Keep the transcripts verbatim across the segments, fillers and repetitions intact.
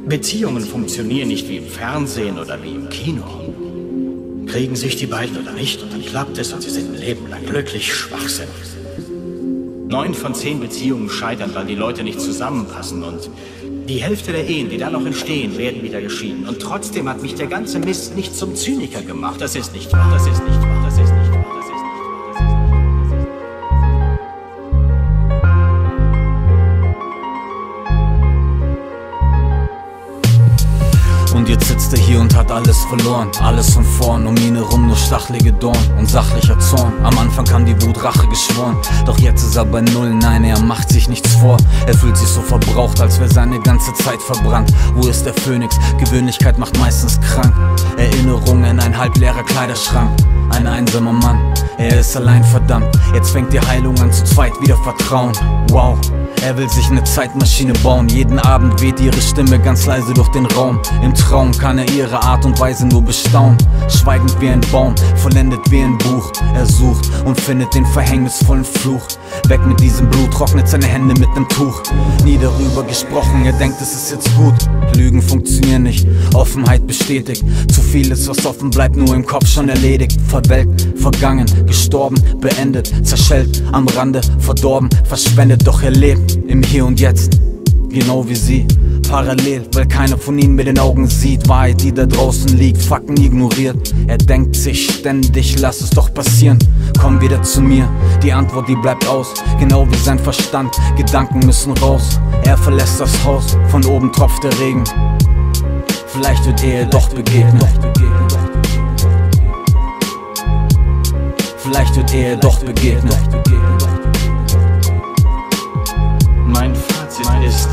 Beziehungen funktionieren nicht wie im Fernsehen oder wie im Kino. Kriegen sich die beiden oder nicht und dann klappt es und sie sind ein Leben lang glücklich. Schwachsinn. Neun von zehn Beziehungen scheitern, weil die Leute nicht zusammenpassen und die Hälfte der Ehen, die dann noch entstehen, werden wieder geschieden. Und trotzdem hat mich der ganze Mist nicht zum Zyniker gemacht. Das ist nicht wahr, das ist nicht wahr, das ist nicht wahr, das ist nicht wahr, das ist nicht wahr. Und jetzt sitzt er hier und hat alles verloren, alles von vorn, um ihn herum nur stachelige Dorn und sachlicher Zorn. Am Anfang kam die Wut, Rache geschworen, doch jetzt ist er bei Null, nein, er macht sich nichts vor. Er fühlt sich so verbraucht, als wäre seine ganze Zeit verbrannt. Wo ist der Phönix? Gewöhnlichkeit macht meistens krank. Erinnerungen, ein halbleerer Kleiderschrank. Ein einsamer Mann, er ist allein verdammt. Jetzt fängt die Heilung an, zu zweit wieder Vertrauen. Wow, er will sich eine Zeitmaschine bauen. Jeden Abend weht ihre Stimme ganz leise durch den Raum. Im Traum kann er ihre Art und Weise nur bestaunen. Schweigend wie ein Baum, vollendet wie ein Buch. Er sucht und findet den verhängnisvollen Fluch. Weg mit diesem Blut, trocknet seine Hände mit nem Tuch. Nie darüber gesprochen, er denkt, es ist jetzt gut. Lügen funktionieren nicht, Offenheit bestätigt. Zu vieles, was offen bleibt, nur im Kopf schon erledigt. Verwelkt, vergangen, gestorben, beendet. Zerschellt, am Rande, verdorben, verschwendet. Doch er lebt im Hier und Jetzt, genau wie sie. Parallel, weil keiner von ihnen mit den Augen sieht. Wahrheit, die da draußen liegt, Fakten ignoriert. Er denkt sich ständig, lass es doch passieren. Komm wieder zu mir, die Antwort, die bleibt aus. Genau wie sein Verstand, Gedanken müssen raus. Er verlässt das Haus, von oben tropft der Regen. Vielleicht wird er ihr doch begegnen. Vielleicht wird er ihr doch begegnen. Mein Fazit ist,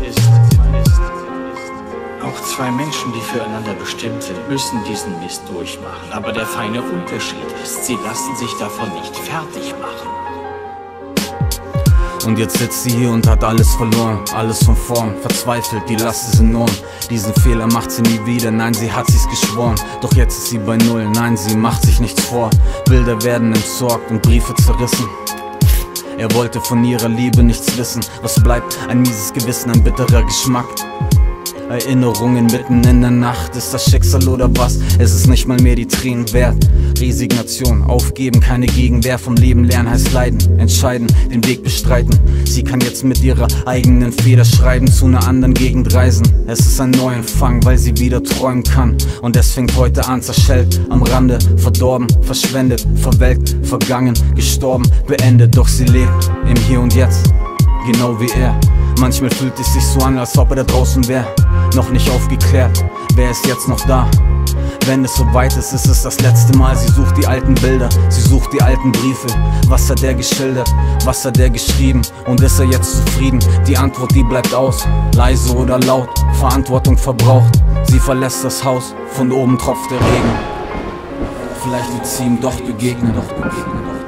auch zwei Menschen, die füreinander bestimmt sind, müssen diesen Mist durchmachen. Aber der feine Unterschied ist, sie lassen sich davon nicht fertig machen. Und jetzt sitzt sie hier und hat alles verloren, alles von vorn, verzweifelt, die Last ist enorm. Diesen Fehler macht sie nie wieder, nein, sie hat sich's geschworen. Doch jetzt ist sie bei Null, nein, sie macht sich nichts vor. Bilder werden entsorgt und Briefe zerrissen. Er wollte von ihrer Liebe nichts wissen. Was bleibt? Ein mieses Gewissen, ein bitterer Geschmack. Erinnerungen mitten in der Nacht, ist das Schicksal oder was? Es ist nicht mal mehr die Tränen wert. Resignation, aufgeben, keine Gegenwehr. Vom Leben lernen heißt leiden, entscheiden, den Weg bestreiten. Sie kann jetzt mit ihrer eigenen Feder schreiben, zu einer anderen Gegend reisen. Es ist ein Neuanfang, weil sie wieder träumen kann. Und es fängt heute an, zerschellt, am Rande, verdorben, verschwendet, verwelkt, vergangen, gestorben, beendet. Doch sie lebt im Hier und Jetzt, genau wie er. Manchmal fühlt es sich so an, als ob er da draußen wäre. Noch nicht aufgeklärt, wer ist jetzt noch da? Wenn es soweit ist, ist es das letzte Mal. Sie sucht die alten Bilder, sie sucht die alten Briefe. Was hat der geschildert, was hat der geschrieben? Und ist er jetzt zufrieden? Die Antwort, die bleibt aus. Leise oder laut, Verantwortung verbraucht. Sie verlässt das Haus, von oben tropft der Regen. Vielleicht wird sie ihm doch begegnen, doch begegnen, doch.